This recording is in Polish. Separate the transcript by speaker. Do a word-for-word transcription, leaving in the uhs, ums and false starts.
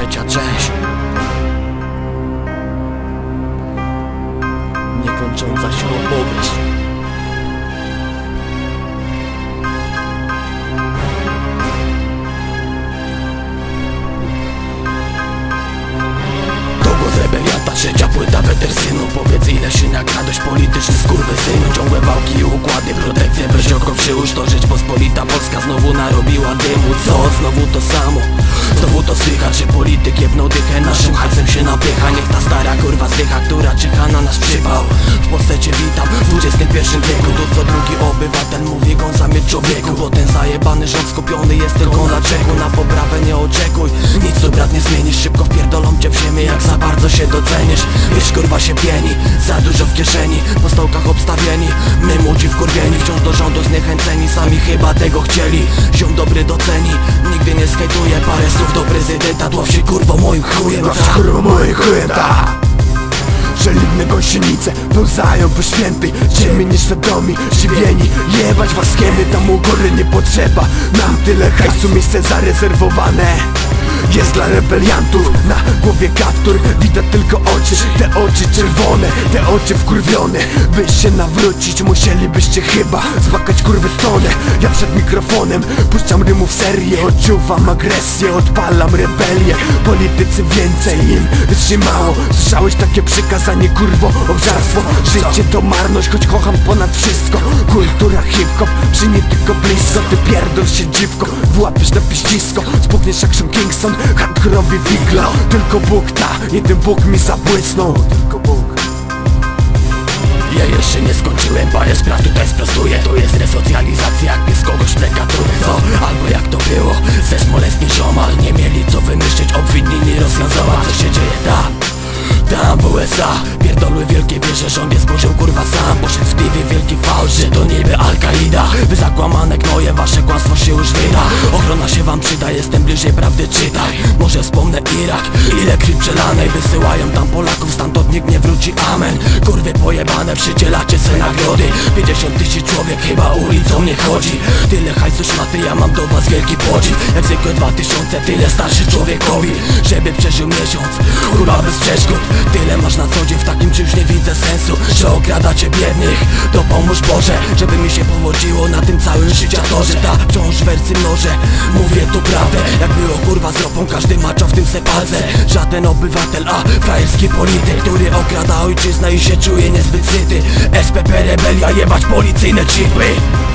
Speaker 1: trzecia część. Niekończąca się opowieść. Rebelianta, trzecia płyta Wetersynu. Powiedz, ile się nakradłeś, polityczny skurwysynu. Ciągłe wałki i układy, protekcje bez oko przyłóż. To Rzeczpospolita Polska znowu narobiła dymu. Co? Znowu to samo, znowu to słychać, że polityk jebnął dychę, naszym hajsem się napycha. Niech ta stara kurwa zdycha, która czeka na nas przypał. W Polsce cię witam, w dwudziestym pierwszym wieku. Tu co drugi obywatel mówi go zamieć człowieku. Bo ten zajebany rząd skupiony jest tylko na czeku. Na poprawę nie oczekuj, nic tu brat nie zmienisz. Szybko wpierdolą cię w ziemię, jak za bardzo się docenisz. Wiesz, kurwa się pieni, za dużo w kieszeni, po stołkach obstawieni. My młodzi wkurwieni, wciąż do rządu zniechęceni. Sami chyba tego chcieli, ziom dobry doceni. Nigdy nie skejtuję, parę słów do prezydenta. Dław się kurwo moim chujem,
Speaker 2: dław się kurwo moim chujem, ta. Żelibne gąsienice pełzają po świętej ziemi, nieświadomi, zdziwieni. Jebać was kiemy, tam u góry nie potrzeba nam tyle hajsu, miejsce zarezerwowane jest dla rebeliantów. Na głowie kaptur, widać tylko oczy, te oczy czerwone, te oczy wkurwione. By się nawrócić, musielibyście chyba zbakać kurwy tonę. Ja przed mikrofonem puszczam rymów serię, odczuwam agresję, odpalam rebelię. Politycy więcej im wytrzymało. Słyszałeś takie przykazanie, kurwo, obżarstwo? Życie to marność, choć kocham ponad wszystko. Kultura hip-hop, przy nie tylko blisko. Ty pierdol się dziwko, włapiesz na piździsko. Spukniesz jak Sean Kingston, hardkorowi wigla. Tylko Bóg ta, jeden Bóg mi zabłysnął. Tylko Bóg.
Speaker 1: Ja jeszcze nie skończyłem, parę spraw tutaj sprostuję. To jest resocjalizacja, jak pies kogoś plekatury. Co? Albo jak to było ze Smoleńskim ziomal. Nie mieli co wymyślić, obwinili rozwiązała. Co się dzieje tam? Tam w U S A pierdolły wielkie wieże, rząd je zburzył kurwa sam. Poszedł w T V wielki fałsz, że to niby Al-Kaida. Wy zakłamane gnoje, wasze kłamstwo się już wyda. Ochrona się wam przyda, jestem bliżej prawdy, czytaj. Może wspomnę Irak, ile krwi przelanej. Wysyłają tam Polaków, stamtąd nikt nie wróci, amen. Kurwy pojebane, przydzielacie se nagrody. Pięćdziesiąt tysięcy człowiek chyba ulicą nie chodzi. Tyle hajsu szmaty, ja mam do was wielki podziw. Jak zwykle dwa tysiące, tyle starszy człowiekowi, żeby przeżył miesiąc, kurwa bez przeszkód. Tyle masz na co dzień, w takim czymś nie widzę sensu, że okradacie biednych. To pomóż Boże, żeby mi się powodziło na tym całym życiatorze. Ta wciąż wersy mnożę, mówię tu prawdę. Jak było kurwa z ropą, każdy macza w tym se palce. Żaden obywatel, a frajerski polityk, który okrada ojczyznę i się czuje niezbyt syty. S P P rebelia, jebać policyjne chipy.